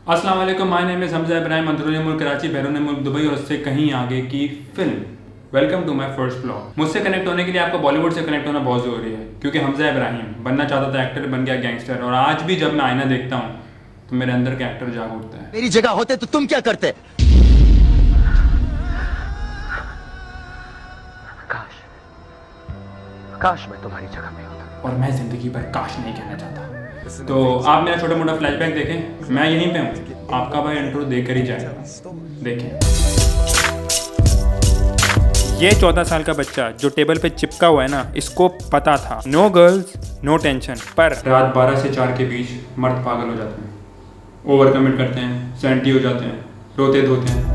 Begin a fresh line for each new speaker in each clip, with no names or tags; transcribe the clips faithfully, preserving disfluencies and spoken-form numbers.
अस्सलाम वालेकुम, my name is Hamza Ibrahim, अंदरूनी मुल्क कराची, बैरून मुल्क दुबई और उससे कहीं आगे की film. Welcome to my first blog. मुझसे कनेक्ट होने के लिए आपको बॉलीवुड से कनेक्ट होना बहुत ज़रूरी है, क्योंकि हमजा इब्राहिम बनना चाहता था एक्टर, बन गया गैंगस्टर। और आज भी जब मैं आईना देखता हूँ तो मेरे अंदर का एक्टर जाग उठता है।
मेरी जगह होते तो तुम क्या करते? काश काश मैं तुम्हारी जगह में होता।
और मैं जिंदगी भर काश नहीं कहना चाहता। तो आप मेरा छोटा मोटा फ्लैशबैक देखें, मैं यहीं पे हूँ, आपका भाई इंट्रो देकर ही जाएगा। देखें, ये चौदह साल का बच्चा जो टेबल पे चिपका हुआ है ना, इसको पता था नो गर्ल्स नो टेंशन, पर रात बारह से चार के बीच मर्द पागल हो जाते हैं, ओवर कमिट करते हैं, सेंटी हो जाते हैं, रोते धोते हैं।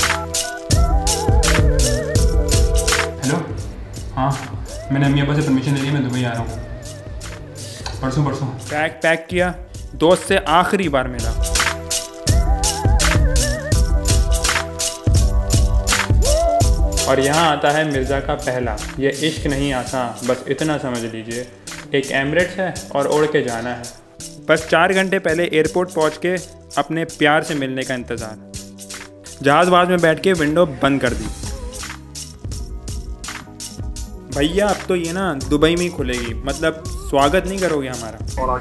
हेलो, हाँ मैंने अम्मी अब्बा से परमिशन ले ली, मैं दुबई आ रहा हूँ परसों परसों। बैग पैक किया, दोस्त से आखिरी बार मिला। और यहाँ आता है मिर्ज़ा का पहला। ये इश्क नहीं आता, बस इतना समझ लीजिए, एक एमिरेट्स है और उड़ के जाना है। बस चार घंटे पहले एयरपोर्ट पहुँच के अपने प्यार से मिलने का इंतज़ार। जहाज़बाज में बैठ के विंडो बंद कर दी। भैया अब तो ये ना दुबई में ही खुलेगी, मतलब स्वागत नहीं करोगे हमारा।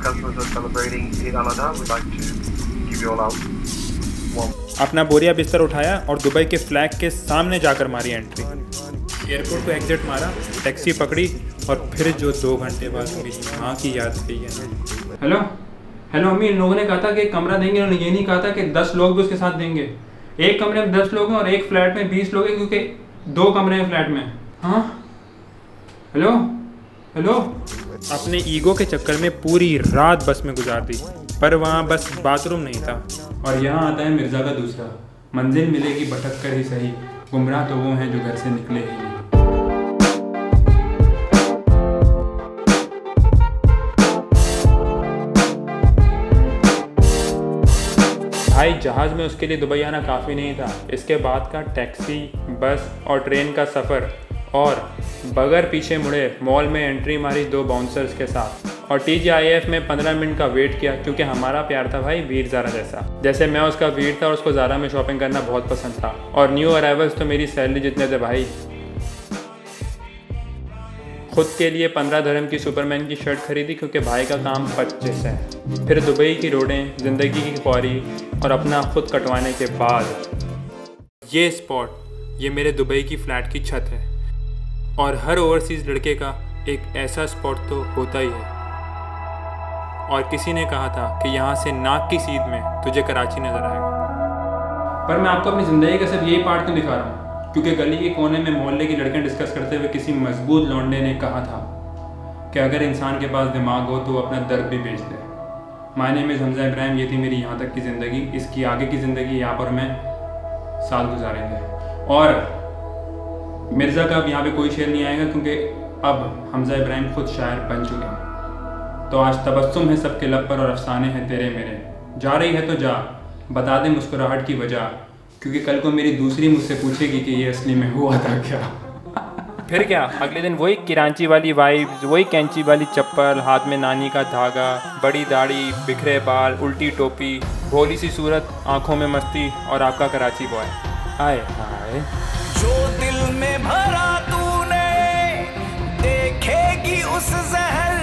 अपना बोरिया बिस्तर उठाया और दुबई के फ्लैग के सामने जाकर मारी एंट्री। एयरपोर्ट को एग्जिट मारा, टैक्सी पकड़ी और फिर जो दो घंटे बाद मेरी माँ की याद आई है। हेलो हेलो अम्मी, इन लोगों ने कहा था कि कमरा देंगे, उन्होंने ये नहीं कहा था कि दस लोग भी उसके साथ देंगे। एक कमरे में दस लोग हैं और एक फ्लैट में बीस लोग हैं, क्योंकि दो कमरे हैं फ्लैट में। हाँ हेलो हेलो। अपने ईगो के चक्कर में पूरी रात बस में गुजार दी, पर वहाँ बस बाथरूम नहीं था। और यहाँ आता है मिर्ज़ा का दूसरा। मंजिल मिलेगी भटक कर ही सही, गुमराह तो वो हैं जो घर से निकले ही नहीं। भाई जहाज़ में उसके लिए दुबई आना काफ़ी नहीं था, इसके बाद का टैक्सी, बस और ट्रेन का सफ़र, और बगैर पीछे मुड़े मॉल में एंट्री मारी दो बाउंसर्स के साथ, और टी जी आई एफ में पंद्रह मिनट का वेट किया, क्योंकि हमारा प्यार था भाई वीर ज़ारा जैसा। जैसे मैं उसका वीर था और उसको ज़ारा में शॉपिंग करना बहुत पसंद था। और न्यू अराइवल्स तो मेरी सैलरी जितने थे भाई। खुद के लिए पंद्रह धर्म की सुपरमैन की शर्ट खरीदी, क्योंकि भाई का काम पच्चीस है। फिर दुबई की रोडें, ज़िंदगी की ख्वारी और अपना खुद कटवाने के बाद ये स्पॉट, ये मेरे दुबई की फ़्लैट की छत है। और हर ओवरसीज़ लड़के का एक ऐसा स्पॉट तो होता ही है। और किसी ने कहा था कि यहाँ से नाक की सीध में तुझे कराची नज़र आएगा। पर मैं आपको अपनी ज़िंदगी का सिर्फ यही पार्ट क्यों दिखा रहा हूँ, क्योंकि गली के कोने में मोहल्ले की लड़कियाँ डिस्कस करते हुए किसी मजबूत लौंडे ने कहा था कि अगर इंसान के पास दिमाग हो तो वो अपना दर्द भी बेच दे। My name is Hamza Ibrahim. ये थी मेरी यहाँ तक की ज़िंदगी। इसकी आगे की ज़िंदगी यहाँ पर मैं साल गुजारेंगे। और मिर्ज़ा का अब यहाँ पे कोई शेर नहीं आएगा, क्योंकि अब हमजा इब्राहिम खुद शायर बन चुके हैं। तो आज तबस्सुम है सबके लब पर और अफसाने हैं तेरे मेरे। जा रही है तो जा, बता दे मुस्कुराहट की वजह, क्योंकि कल को मेरी दूसरी मुझसे पूछेगी कि ये असली में हुआ था क्या। फिर क्या, अगले दिन वही किरांची वाली वाइब्स, वही कैंची वाली चप्पल, हाथ में नानी का धागा, बड़ी दाढ़ी, बिखरे बाल, उल्टी टोपी, भोली सी सूरत, आंखों में मस्ती, और आपका कराची बॉय। हाय हाय,
जो दिल में भरा तूने देखेगी उस जहर